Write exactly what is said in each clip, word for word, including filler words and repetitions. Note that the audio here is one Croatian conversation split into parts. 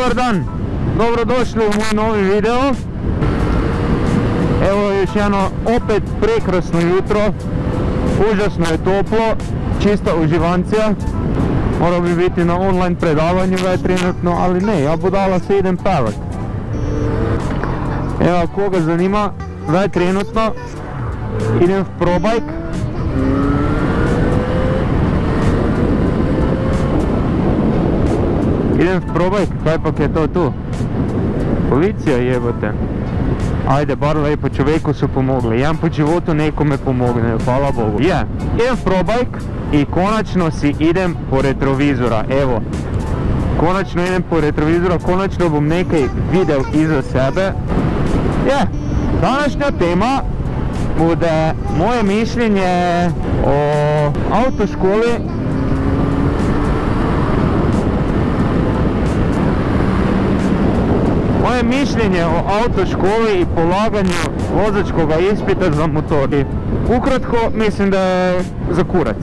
Dobar dan, dobrodošli u moj novi video. Evo još jedno opet prekrasno jutro, užasno je toplo, čista uživancija. Morao bi biti na online predavanju već trenutno, ali ne, ja budala se idem pevat. Evo, koga zanima, već trenutno idem v probajk. Idem v probajk, kaj pak je to tu? Policija jebote. Ajde, bar lepo čovjeku su pomogli. Jedan po životu nekome pomogne, hvala Bogu. Je, yeah. Idem v probajk i konačno si idem po retrovizora, evo. Konačno idem po retrovizora, konačno bom nekaj videl iza sebe. Je, yeah. Današnja tema bude moje mišljenje o autoškoli. Moje mišljenje o autoškoli i polaganju vozačkog ispita za motori. Ukratko, mislim da je za kurac.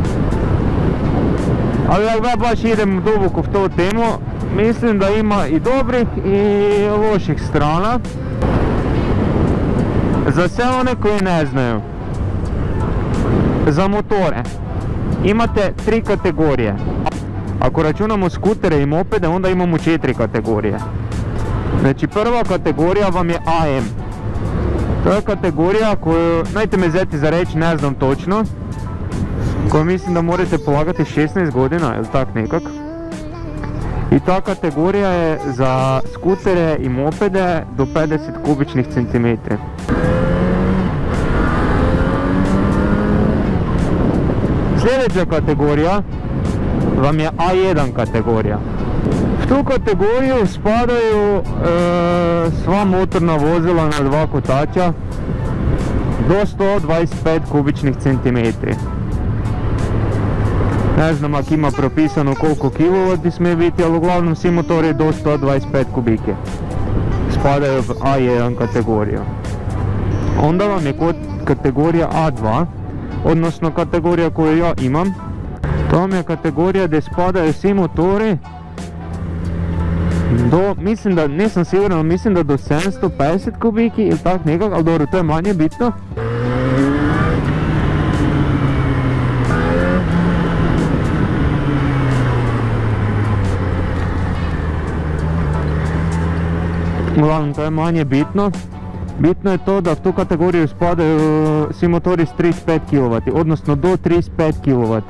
Ali ja baš idem duboko v to temu, mislim da ima i dobrih i loših strana. Za sve one koji ne znaju, za motore imate tri kategorije. Ako računamo skutere i mopede, onda imamo četiri kategorije. Znači, prva kategorija vam je A M. To je kategorija koju, najte me zeti za reći, ne znam točno, koju mislim da morate polagati šesnaest godina, ili tak nekak. I ta kategorija je za skutere i mopede do pedeset kubičnih centimetara. Sljedeća kategorija vam je A jedan kategorija. U tu kategoriju spadaju e, sva motorna vozila na dva kotača do sto dvadeset pet kubičnih centimetara. Ne znam ako ima propisano koliko kilovati smije biti, ali uglavnom svi motori do sto dvadeset pet kubike spadaju v A jedan kategoriju. Onda vam je kategorija A dva, odnosno kategorija koju ja imam. To vam je kategorija gdje spadaju svi motori do, mislim da, nisam siguran, mislim da do sedamsto pedeset kubiki ili tak nekak, ali dobro, to je manje bitno. Uglavnom, to je manje bitno. Bitno je to da v tu kategoriju spadaju svi motori s trideset pet kilovata, odnosno do trideset pet kilovata.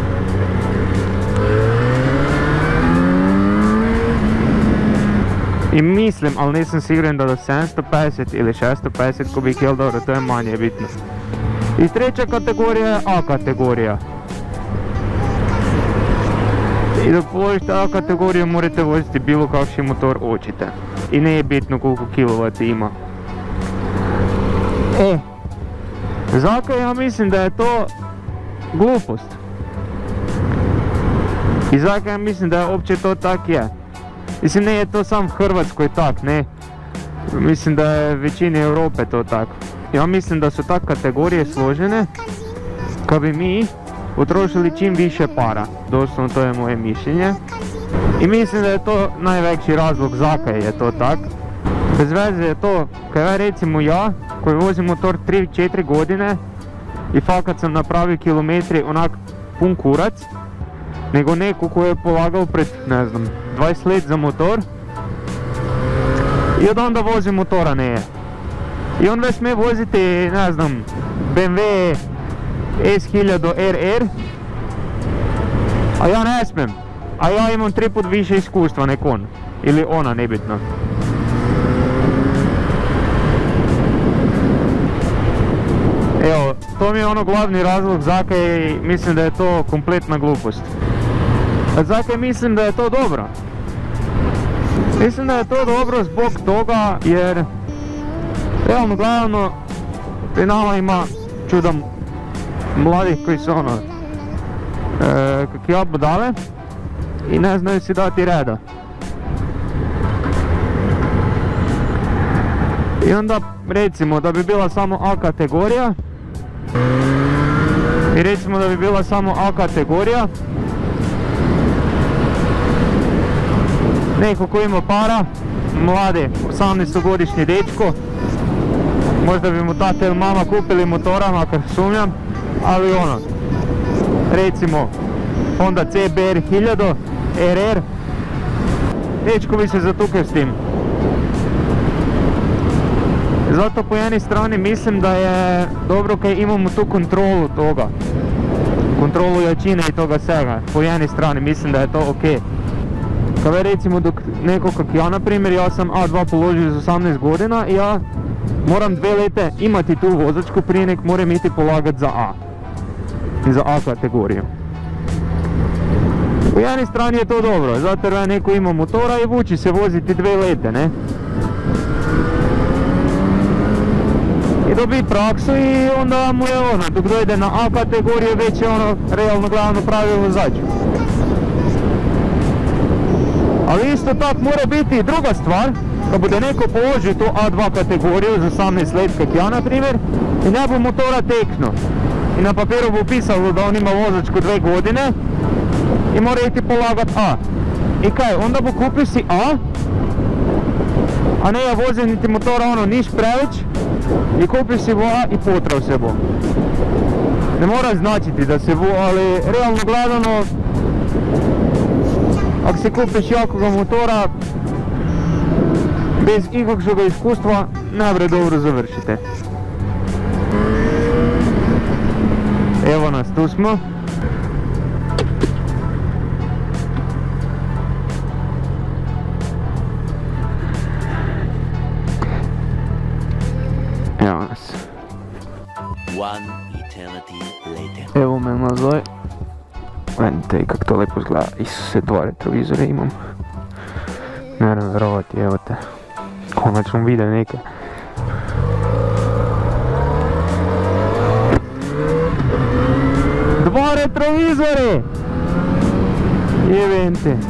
I mislim, ali nisam siguran da do sedamsto pedeset ili šesto pedeset kubika, jel dobro, to je manje bitno. I treća kategorija je A kategorija. I dok položite A kategoriju morate voziti bilo kakvi motor hoćete. I nije bitno koliko kilovati ima. E, zato ja mislim da je to glupost. I zato ja mislim da je uopće to tak je. Mislim, ne je to sam v Hrvatskoj tak, ne. Mislim da je većini Europe to tako. Ja mislim da su tak kategorije složene kad bi mi utrošili čim više para. Doslovno, to je moje mišljenje. I mislim da je to najveći razlog zakaj je to tak. Bez veze je to, kada recimo ja, koji vozim motor tri četiri godine i fakat sam napravio kilometri onak pun kurac, nego neko koji je polagao pred, ne znam, dvadeset let za motor i od onda vozi motora ne je. I on već smije voziti, ne znam, B M W S hiljadu R R, a ja ne smijem. A ja imam tri put više iskustva nek on. Ili ona, nebitno. Evo, to mi je ono glavni razlog zakaj mislim da je to kompletna glupost. A zakaj mislim da je to dobro? Mislim da je to dobro zbog toga jer realno gledano pri nama ima čuda mladih koji su ono e, kak ja budale i ne znaju si dati reda. I onda recimo da bi bila samo A kategorija i recimo da bi bila samo A kategorija neko ko ima para, mladi, osamnaestogodišnji dečko, možda bi mu tata ili mama kupili motora, makar sumnjam, ali ono, recimo Honda C B R hiljadu R R, dečko bi se zatukao s tim. Zato po jednoj strani mislim da je dobro kaj imamo tu kontrolu toga, kontrolu jačine i toga svega, po jednoj strani mislim da je to ok. Kada recimo dok neko kak ja na primjer, ja sam A dva položio za osamnaest godina i ja moram dve lete imati tu vozačku prije nek moram iti polagat za A, za A kategoriju. Po jednoj strani je to dobro, zato jer neko ima motora i vuči se voziti dve lete, ne? I dobi praksu i onda mu je ono, dok dojde na A kategoriju već je ono realno glavno pravi vozač. Ali isto tak mora biti i druga stvar, kad bude neko položio tu A dva kategoriju za osamnaest let kak ja na primjer i ne bu motora teknuo i na papiru bu pisalo da on ima vozačku dve godine i mora iti polagat A. I kaj, onda bu kupio si A, a ne ja vozim niti motora ono niš prević i kupio si bu A i potrao se bu. Ne mora značiti da se bu, ali realno gledano, ako se kupiš jakoga motora, bez ikakšega iskustva, ne bre dobro završite. Evo nas, tu smo. Evo nas. Evo me nazaj. Gledajte kak to lepo izgleda. Isuse, dva retrovizore imam. Ne moram verovati, evo te. Konačno vide neke. Dva retrovizore! Jebem te.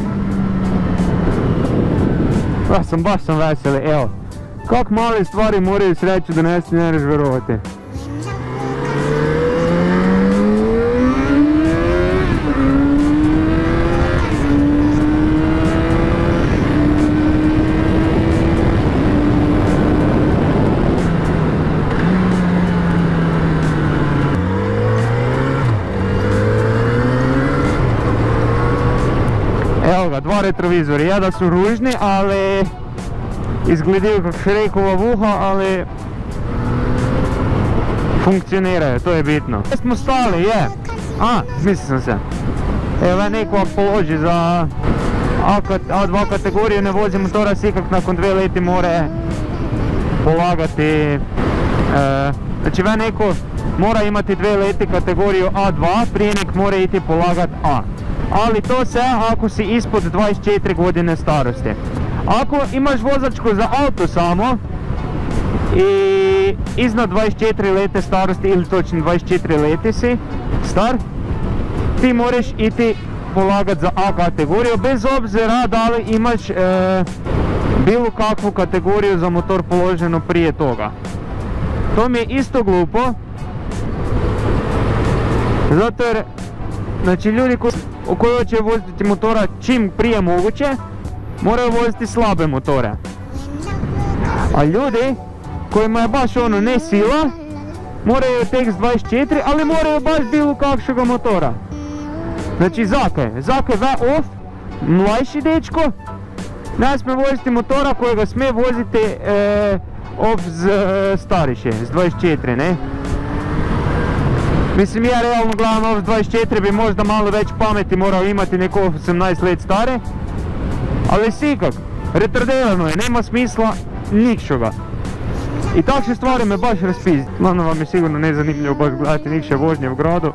Ja sam baš sam veseli, evo. Kak male stvari moraju sreću donesti, ne možeš verovati. Evo ga, dva retrovizora, ja da su ružni, ali izgledaju kak Šrekova vuha, ali funkcioniraju, to je bitno. Gdje smo stali, je? A, smislio sam se. Evo neko ako položi za A dva kategoriju, ne vozi motora, sikak nakon dve leti more polagati. Znači ve neko mora imati dve leti kategoriju A dva prije nek mora iti polagat A. Ali to se ako si ispod dvadeset četiri godine starosti. Ako imaš vozačku za auto samo i iznad dvadeset četiri lete starosti ili točno dvadeset četiri leti si star, ti moraš iti polagat za A kategoriju bez obzira da li imaš e, bilo kakvu kategoriju za motor položeno prije toga. To mi je isto glupo, zato jer znači ljudi koji, koji hoće voziti motora čim prije moguće, moraju voziti slabe motore. A ljudi kojima je baš ono ne sila, moraju tek s dvadeset četiri, ali moraju baš bilo kakšega motora. Znači Zake, Zake V off, mlajši dečko, ne smije voziti motora kojega smije voziti e, off z e, stariše, s dvadeset četiri, ne? Mislim, ja realno gledam off s dvadeset četiri bi možda malo već pameti morao imati neko osamnaest let stare, ali sikak, retardirano je, nema smisla nikšoga. I takše stvari me baš raspizdi. Glavno vam je sigurno nezanimljivo baš gledati nikše vožnje u gradu.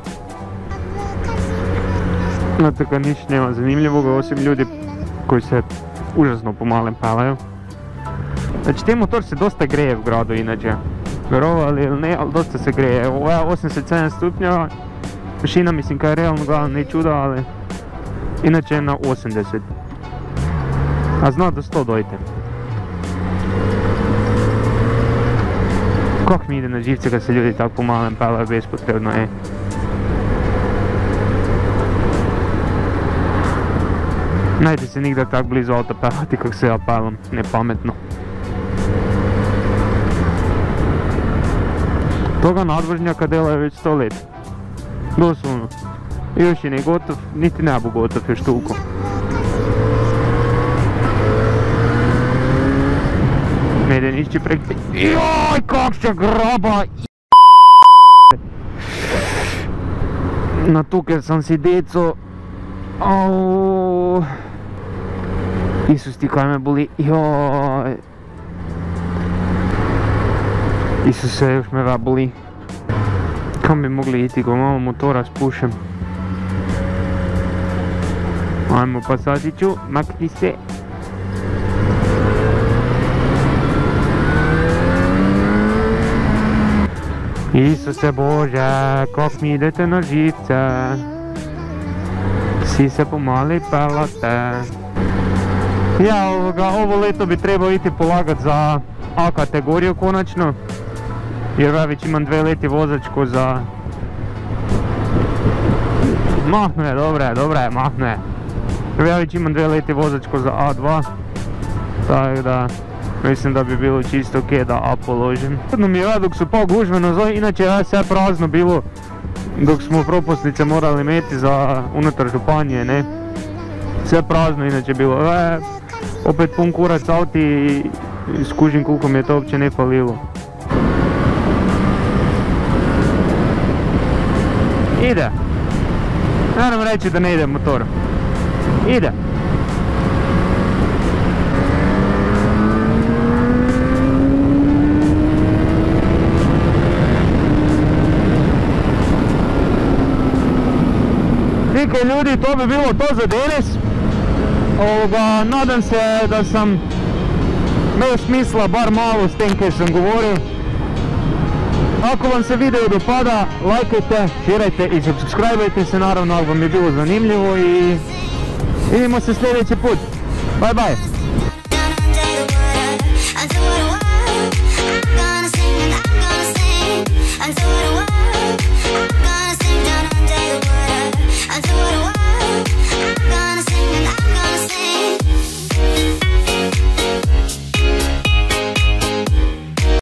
No tako niš nema zanimljivoga osim ljudi koji se užasno pomalem pelaju. Znači te motor se dosta greje u gradu inače. Verovali ili ne, ali dosta se greje. Ovo je osamdeset sedam stupnjeva. Mašina mislim kaj je realno gledano ne čuda, ali inače je na osamdeset. A zna do sto dojte. Kak mi ide na živce kad se ljudi tako pomalem pelaju bespotrebno, e. Najte se nigdje tak blizu auta pelati kak se ja pelam, nepametno. Toga nadvožnjaka dela već sto let. Doslovno. Još je ne gotov, niti ne bu gotov još toliko. Ne ide nišći prek... Joj, kak se graba! Natukaj sam si deco. Auuu. Isus ti kaj me boli. Joj. Isuse, još me va boli. Kam bi mogli iti, ko malo motora spušem. Ajmo pa Sasiću, makni se. Isuse Bože, kak mi idete na živce. Svi se pomali pelate. Ja, ovoga, ovo leto bi trebao iti polagat za A kategoriju konačno. Jer ja već imam dve leti vozačku za... Mahnu je, dobro je, dobro je, mahnu je. Jer ja već imam dve leti vozačku za A dva. Tako da, mislim da bi bilo čisto ok da A položim. Jedno mi je ja dok su pao gužve na zoni, inače ja sve prazno bilo dok smo propusnice morali meti za unutar županije, ne. Sve prazno inače bilo. E, opet pun kurac auti i skužim koliko mi je to uopće ne falilo. Ide. Moram reći da ne ide motor. Ide. Nikaj ljudi, to bi bilo to za danas. Ovoga, nadam se da sam imao smisla bar malo s tem kaj sam govorio. Ako vam se video dopada, lajkajte, širajte i subscribeajte se, naravno ako vam je bilo zanimljivo i vidimo se sljedeći put. Bye bye!